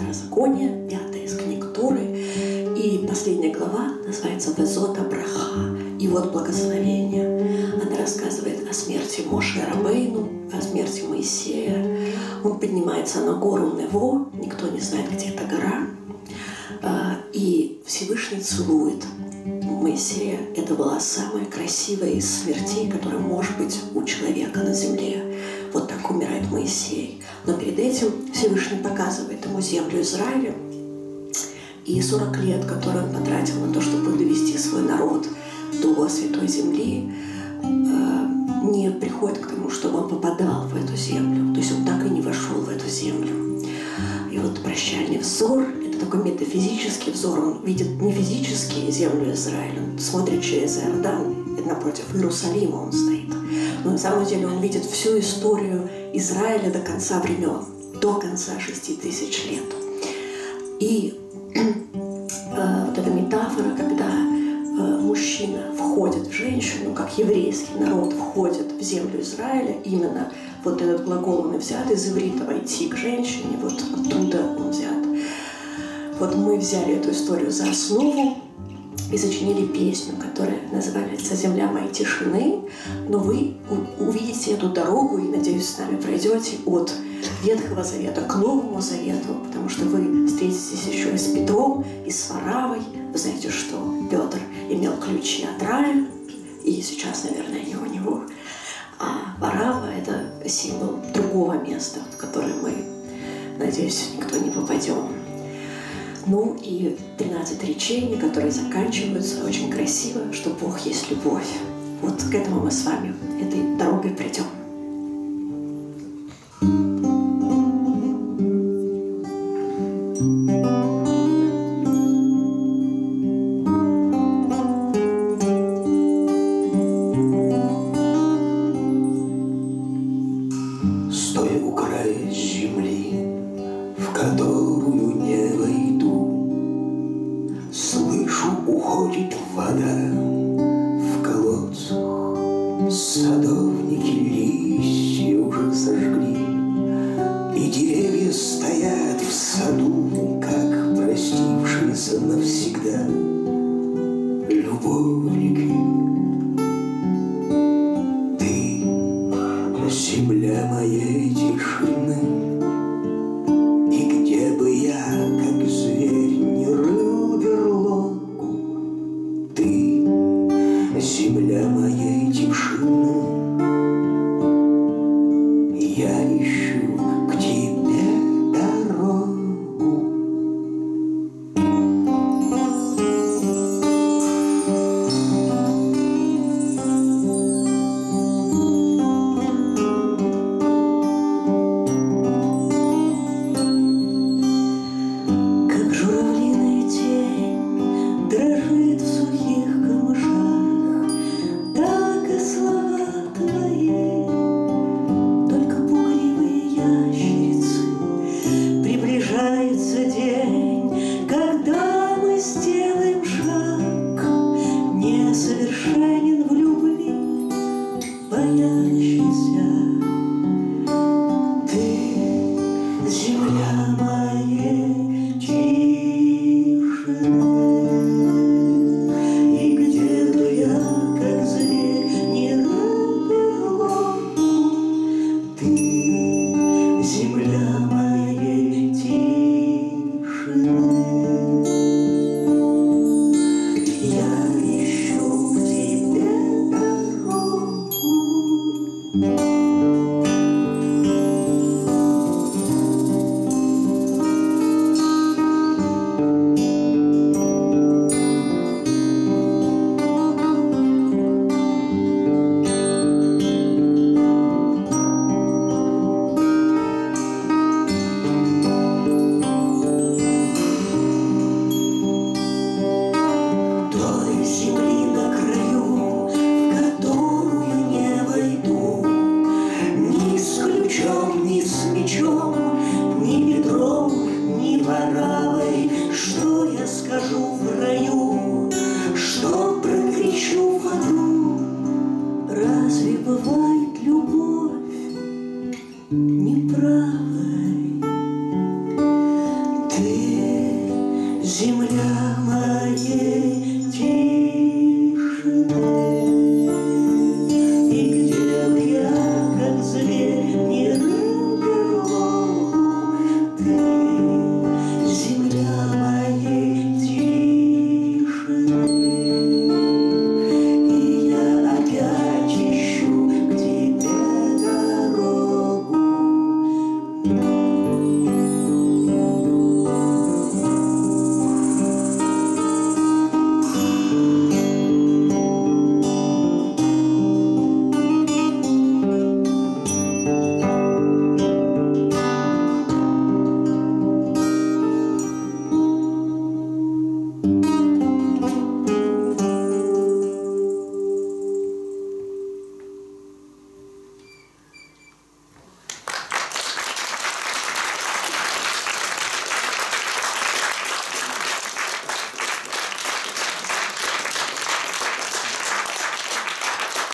Второзакония, 5 из книг Торы. И последняя глава называется «Везота браха». И вот благословение. Она рассказывает о смерти Моше Рабейну, о смерти Моисея. Он поднимается на гору Нево, никто не знает, где эта гора. И Всевышний целует Моисея. Это была самая красивая из смертей, которая может быть у человека на земле. Вот так умирает Моисей. Но перед этим Всевышний показывает ему землю Израиля. И 40 лет, которые он потратил на то, чтобы довести свой народ до Святой Земли, не приходит к тому, чтобы он попадал в эту землю. То есть он так и не вошел в эту землю. И вот прощальный взор – это такой метафизический взор. Он видит не физически землю Израиля, он смотрит через Иордан, и напротив Иерусалима он стоит. Но на самом деле он видит всю историю Израиля до конца времен, до конца 6000 лет. И вот эта метафора, когда мужчина входит в женщину, как еврейский народ входит в землю Израиля, именно вот этот глагол он взят из иврита «войти к женщине», вот оттуда он взят. Вот мы взяли эту историю за основу и сочинили песню, которая называется «Земля моей тишины», но вы увидите эту дорогу и, надеюсь, с нами пройдете от Ветхого Завета к Новому Завету, потому что вы встретитесь еще и с Петром, и с Варавой. Вы знаете, что Петр имел ключи от рая, и сейчас, наверное, они у него. А Варава – это символ другого места, в которое мы, надеюсь, никто не попадем. Ну и 13 речений, которые заканчиваются очень красиво, что Бог есть любовь. Вот к этому мы с вами этой дорогой придем. Стоя у края земли, в которую не войду, слышу, уходит вода в колодцах. Садовники листья уже сожгли, и деревья стоят в саду, как простившиеся навсегда любовники. Ты — земля моей тишины, и где бы я, как зверь, не рыл берлогу, ты — земля моей тишины. Я ищу к тебе дорогу. Как журавлиная тень дрожит в сухих камышах, так и слова твои. Только пугливые ящерицы. Приближается день, когда мы сделаем шаг, несовершенен в любви, боящийся. Ты — земля моей тишины, и где бы я, как зверь, не рыл берлогу, ты — земля моей тишины. Я ищу к тебе дорогу. Земля моей